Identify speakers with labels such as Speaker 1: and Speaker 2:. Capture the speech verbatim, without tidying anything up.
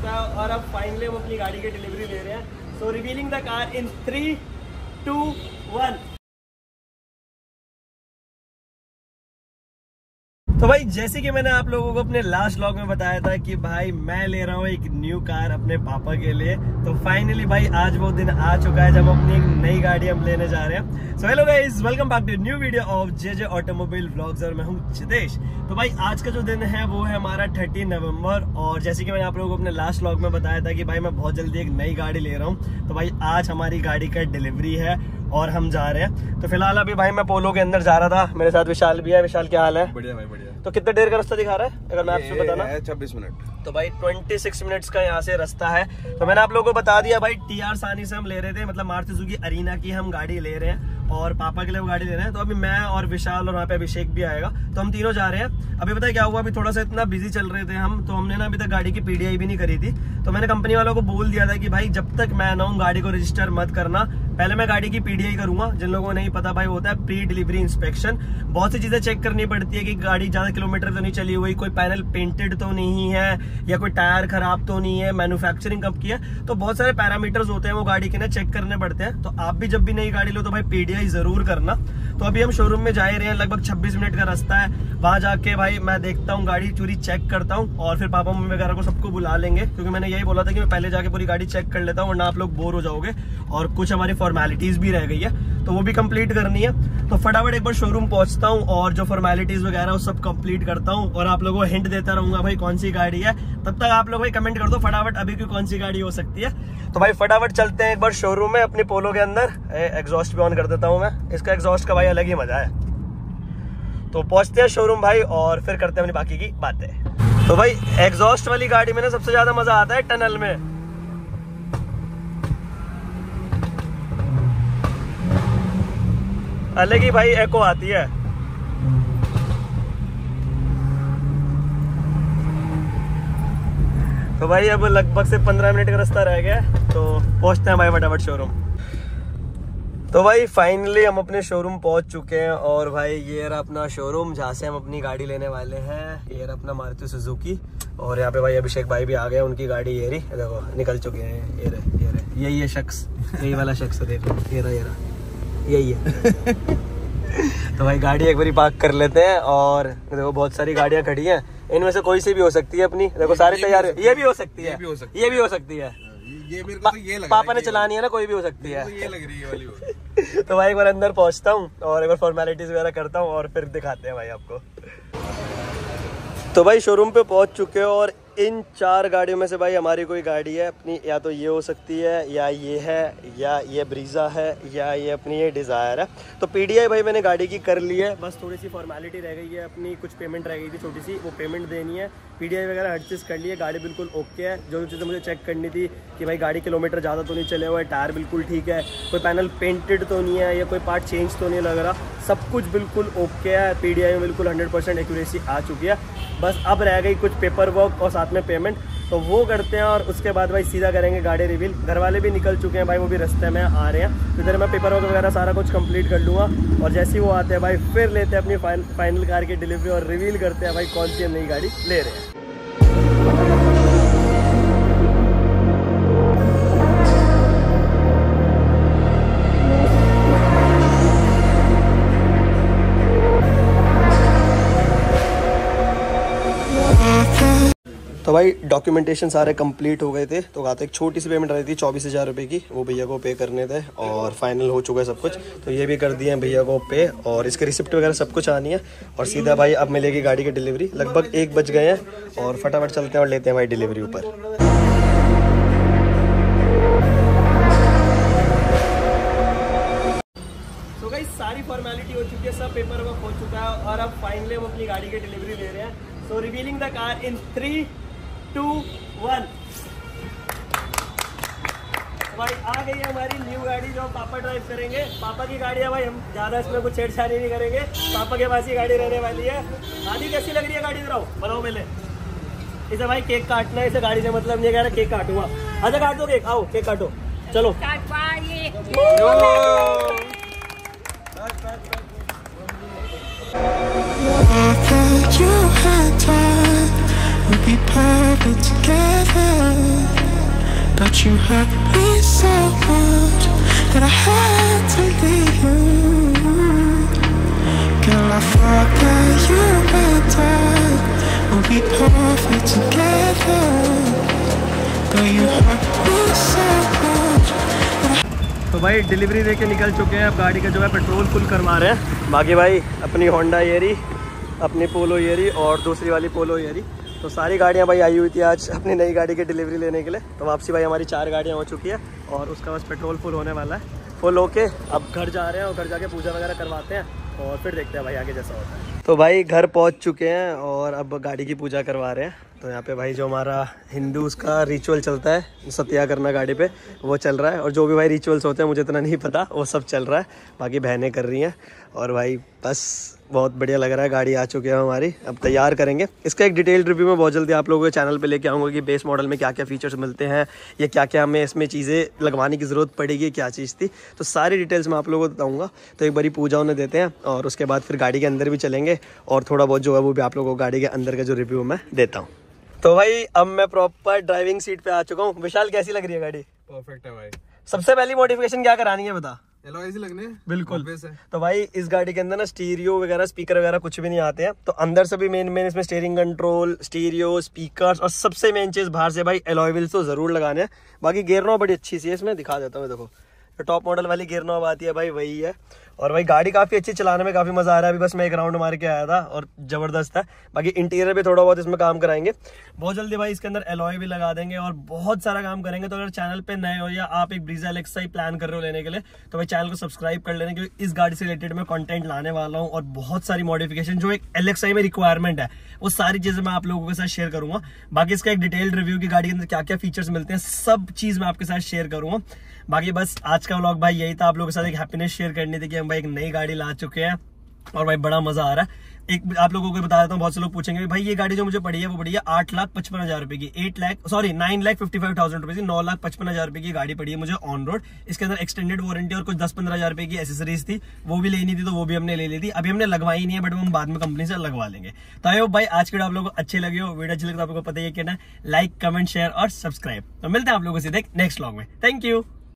Speaker 1: चुका है और अब फाइनली हम अपनी गाड़ी की डिलीवरी ले रहे हैं। So revealing the car in three two one. तो भाई जैसे कि मैंने आप लोगों को अपने लास्ट व्लॉग में बताया था कि भाई मैं ले रहा हूँ एक न्यू कार अपने पापा के लिए, तो फाइनली भाई आज वो दिन आ चुका है जब हम अपनी एक नई गाड़ी हम लेने जा रहे हैं। So hello guys, welcome back to new video of JJ automobile vlogs और मैं हूँ चितेश। तो भाई आज का जो दिन है वो है हमारा थर्टीन नवंबर, और जैसे कि मैंने आप लोगों को अपने लास्ट व्लॉग में बताया था कि भाई मैं बहुत जल्दी एक नई गाड़ी ले रहा हूँ। तो भाई आज हमारी गाड़ी का डिलीवरी है और हम जा रहे हैं। तो फिलहाल अभी भाई मैं पोलो के अंदर जा रहा था, मेरे साथ विशाल भी है। विशाल क्या हाल है?
Speaker 2: बढ़िया भाई बढ़िया।
Speaker 1: तो कितने देर का रास्ता दिखा रहा है अगर मैं आपसे बताना?
Speaker 2: छब्बीस मिनट।
Speaker 1: तो भाई छब्बीस मिनट्स का यहाँ से रास्ता है। तो मैंने आप लोगों को बता दिया भाई टी आर सानी से हम ले रहे थे, मतलब मारुति सुजुकी अरीना की हम गाड़ी ले रहे हैं और पापा के लिए वो गाड़ी ले रहे हैं। तो अभी मैं और विशाल और वहाँ पे अभिषेक भी आएगा, तो हम तीनों जा रहे हैं। अभी पता है क्या हुआ, अभी थोड़ा सा इतना बिजी चल रहे थे हम, तो हमने ना अभी तक गाड़ी की पीडीआई भी नहीं करी थी। तो मैंने कंपनी वालों को बोल दिया था कि भाई जब तक मैं ना हूँ गाड़ी को रजिस्टर मत करना, पहले मैं गाड़ी की पीडीआई करूंगा। जिन लोगों को नहीं पता भाई होता है प्री डिलीवरी इंस्पेक्शन, बहुत सी चीजें चेक करनी पड़ती है कि गाड़ी ज्यादा किलोमीटर तो नहीं चली हुई, कोई पैनल पेंटेड तो नहीं है, या कोई टायर खराब तो नहीं है, मैन्युफैक्चरिंग कब की है। तो बहुत सारे पैरामीटर्स होते हैं वो गाड़ी के ना चेक करने पड़ते हैं। तो आप भी जब भी नई गाड़ी लो तो भाई पीडीआई जरूर करना। तो अभी हम शोरूम में जा ही रहे हैं, लगभग छब्बीस मिनट का रास्ता है। वहां जाके भाई मैं देखता हूँ गाड़ी चूरी चेक करता हूँ, और फिर पापा मम्मी वगैरह को सबको बुला लेंगे, क्योंकि मैंने यही बोला था कि मैं पहले जाके पूरी गाड़ी चेक कर लेता हूँ, वरना आप लोग बोर हो जाओगे। और कुछ हमारी फॉर्मेलिटीज भी रह गई है तो वो भी कंप्लीट करनी है। तो फटाफट एक बार शोरूम पहुंचता हूँ और जो फॉर्मेलिटीज वगैरह वो सब कंप्लीट करता हूँ, और आप लोगों को हिंट देता रहूंगा भाई कौन सी गाड़ी है। तब तक आप लोग भाई कमेंट कर दो फटाफट अभी की कौन सी गाड़ी हो सकती है। तो भाई फटाफट चलते हैं एक बार शोरूम में अपनी पोलो के अंदर। एग्जॉस्ट भी ऑन कर देता हूँ मैं, इसका एग्जॉस्ट का भाई अलग ही मजा है। तो पहुंचते हैं शोरूम भाई और फिर करते हैं अपनी बाकी की बातें। तो भाई एग्जॉस्ट वाली गाड़ी में ना सबसे ज्यादा मजा आता है टनल में। अलग ही भाई एको आती है। तो भाई अब लगभग से पंद्रह मिनट का रास्ता रह गया, तो पहुंचते हैं भाई फटाफट शोरूम। तो भाई फाइनली हम अपने शोरूम पहुंच चुके हैं, और भाई ये रहा अपना शोरूम जहाँ से हम अपनी गाड़ी लेने वाले हैं। ये रहा अपना मारुति सुजुकी, और यहाँ पे भाई अभिषेक भाई भी आ गए, उनकी गाड़ी ये रही देखो निकल चुके हैं। ये रहे ये रहे यही है शख्स, यही वाला शख्स देखो, ये रहा ये रहा यही है। तो भाई गाड़ी एक बारी पार्क कर लेते हैं, और देखो बहुत सारी गाड़ियां खड़ी हैं, इनमें से कोई सी भी हो सकती है अपनी। देखो सारी तैयार, ये भी हो सकती है, ये भी हो सकती है,
Speaker 2: ये मेरे को तो ये लग
Speaker 1: पापा ने चलानी है ना, कोई भी हो सकती है,
Speaker 2: तो ये लग रही है वाली।
Speaker 1: तो भाई एक बार अंदर पहुंचता हूँ और एक बार फॉर्मेलिटीज वगैरह करता हूँ और फिर दिखाते हैं भाई आपको। तो भाई शोरूम पे पहुंच चुके हो, और इन चार गाड़ियों में से भाई हमारी कोई गाड़ी है अपनी, या तो ये हो सकती है, या ये है, या ये ब्रीजा है, या ये अपनी ये डिज़ायर है। तो पीडीआई भाई मैंने गाड़ी की कर ली है, बस थोड़ी सी फॉर्मेलिटी रह गई है अपनी, कुछ पेमेंट रह गई थी छोटी सी, वो पेमेंट देनी है। पीडीआई वगैरह हर चीज़ कर ली है, गाड़ी बिल्कुल ओके है। जो जो चीज़ें मुझे चेक करनी थी कि भाई गाड़ी किलोमीटर ज़्यादा तो नहीं चले हुए, टायर बिल्कुल ठीक है, कोई पैनल पेंटेड तो नहीं है, या कोई पार्ट चेंज तो नहीं लग रहा, सब कुछ बिल्कुल ओके है। पीडीआई में बिल्कुल हंड्रेड परसेंट एक्यूरेसी आ चुकी है। बस अब रह गई कुछ पेपर वर्क और साथ में पेमेंट, तो वो करते हैं और उसके बाद भाई सीधा करेंगे गाड़ी रिवील। घर वाले भी निकल चुके हैं भाई, वो भी रास्ते में आ रहे हैं, तो इधर मैं पेपर वर्क वगैरह सारा कुछ कंप्लीट कर लूँगा, और जैसे ही वो आते हैं भाई फिर लेते हैं अपनी फाइनल कार की डिलीवरी और रिवील करते हैं भाई कौन सी हम नई गाड़ी ले रहे हैं। तो भाई डॉक्यूमेंटेशन सारे कंप्लीट हो गए थे, तो कहा था एक छोटी सी पेमेंट रही थी चौबीस हज़ार रुपये की, वो भैया को पे करने थे, और फाइनल हो चुका है सब कुछ। तो ये भी कर दिए हैं भैया को पे, और इसके रिसिप्ट वगैरह सब कुछ आनी है, और सीधा भाई अब मिलेगी गाड़ी की डिलीवरी। लगभग एक बज गए हैं, और फटाफट चलते हैं और लेते हैं भाई डिलीवरी ऊपर। तो भाई सारी फॉर्मेलिटी हो चुकी है, सब पेपर वर्क हो चुका है, और अब फाइनली हम अपनी गाड़ी की डिलीवरी ले रहे हैं। So revealing the car in three two one. भाई आ गई है हमारी न्यू गाड़ी जो पापा ड्राइव करेंगे। पापा की गाड़ी है भाई, हम ज्यादा इसमें कुछ छेड़छाड़ी नहीं करेंगे, पापा के पास ही गाड़ी रहने वाली है। आदि कैसी लग रही है गाड़ी? जरा बनाओ पहले इसे। भाई केक काटना है, इसे गाड़ी से मतलब नहीं कह रहा केक काटूंगा। अच्छा काट दो केक, आओ केक काटो, चलो।
Speaker 3: You had time, we'd be perfect together. you hurt me so much that I had to leave you. Girl, I thought that you and I would be perfect together, but you hurt me so much.
Speaker 1: तो भाई delivery दे के निकल चुके हैं, अब गाड़ी का जो है पेट्रोल फुल करवा रहे हैं। बाकी भाई अपनी होंडा येरी, अपनी पोलो येरी और दूसरी वाली पोलो येरी, तो सारी गाड़ियां भाई आई हुई थी आज अपनी नई गाड़ी की डिलीवरी लेने के लिए। तो वापसी भाई हमारी चार गाड़ियां हो चुकी है और उसका बस पेट्रोल फुल होने वाला है। फुल होके अब घर जा रहे हैं और घर जाके पूजा वगैरह करवाते हैं और फिर देखते हैं भाई आगे जैसा होता है। तो भाई घर पहुंच चुके हैं और अब गाड़ी की पूजा करवा रहे हैं। तो यहाँ पे भाई जो हमारा हिंदूज़ का रिचुअल चलता है सत्या करना गाड़ी पे, वो चल रहा है। और जो भी भाई रिचुअल्स होते हैं मुझे इतना नहीं पता, वो सब चल रहा है। बाकी बहनें कर रही हैं और भाई बस बहुत बढ़िया लग रहा है। गाड़ी आ चुकी है हमारी, अब तैयार करेंगे। इसका एक डिटेल्ड रिव्यू मैं बहुत जल्दी आप लोगों के चैनल पे लेके आऊँगा कि बेस मॉडल में क्या क्या फीचर्स मिलते हैं या क्या क्या हमें इसमें चीज़ें लगवाने की ज़रूरत पड़ेगी, क्या चीज़ थी, तो सारी डिटेल्स मैं आप लोगों को बताऊँगा। तो एक बारी पूजा उन्हें देते हैं और उसके बाद फिर गाड़ी के अंदर भी चलेंगे और थोड़ा बहुत जो है वो भी आप लोगों को गाड़ी के अंदर का जो रिव्यू मैं देता हूँ। तो भाई अब मैं प्रॉपर ड्राइविंग सीट पे आ चुका हूँ। विशाल कैसी लग रही है गाड़ी?
Speaker 2: परफेक्ट है भाई।
Speaker 1: सबसे पहली मॉडिफिकेशन क्या करानी है बता?
Speaker 2: एलॉयज लगने
Speaker 1: बिल्कुल। तो भाई इस गाड़ी के अंदर ना स्टीरियो वगैरह स्पीकर वगैरह कुछ भी नहीं आते हैं। तो अंदर से भी मेन मेन इसमें स्टीयरिंग कंट्रोल, स्टीरियो, स्पीकर्स और सबसे मेन चीज बाहर से भाई एलॉय व्हील्स तो जरूर लगाने हैं। बाकी गियर नॉब बड़ी अच्छी सी है, इसमें दिखा देता हूँ। देखो जो टॉप मॉडल वाली गियर नॉब आती है भाई वही है। और भाई गाड़ी काफ़ी अच्छी, चलाने में काफ़ी मज़ा आ रहा है। अभी बस मैं एक राउंड मार के आया था और ज़बरदस्त है। बाकी इंटीरियर भी थोड़ा बहुत इसमें काम कराएंगे बहुत जल्दी भाई। इसके अंदर एलॉय भी लगा देंगे और बहुत सारा काम करेंगे। तो अगर चैनल पे नए हो या आप एक ब्रीजा एलेक्सा ही प्लान कर रहे हो लेने के लिए, तो भाई चैनल को सब्सक्राइब कर लेना, क्योंकि इस गाड़ी से रिलेटेड मैं कंटेंट लाने वाला हूँ और बहुत सारी मॉडिफिकेशन जो एक एलेक्सा में रिक्वायरमेंट है वो सारी चीज़ें मैं आप लोगों के साथ शेयर करूँगा। बाकी इसका एक डिटेल्ड रिव्यू की गाड़ी के अंदर क्या क्या फीचर्स मिलते हैं सब चीज़ मैं आपके साथ शेयर करूँगा। बाकी बस आज का व्लॉग भाई यही था, आप लोगों के साथ एक हैप्पीनेस शेयर करनी थी कि हम भाई एक नई गाड़ी ला चुके हैं और भाई बड़ा मजा आ रहा है। एक आप लोगों को बता देता हूँ, बहुत से लोग पूछेंगे भाई ये गाड़ी जो मुझे पड़ी है वो पड़ी है आठ लाख पचपन हजार रुपए की, eight lakh sorry nine lakh fifty five thousand रुपए की, नौ लाख पचपन हजार रुपए की गाड़ी पड़ी है मुझे ऑन रोड। इसके अंदर एक्सटेंडेड वारंटी और कुछ दस पंद्रह हजार रुपए की एसेसरीज थी, वो भी लेनी थी तो वो भी हमने ले ली थी। अभी हमने लगवाई नहीं है बट हम बाद में कंपनी से लगवा लेंगे। तो आई होप भाई आज के आप लोगों को अच्छे लगे हो, वीडियो अच्छी लगे तो आपको पता ही है कहना लाइक कमेंट शेयर और सब्सक्राइब। तो मिलते हैं आप लोगों से नेक्स्ट व्लॉग में। Thank you.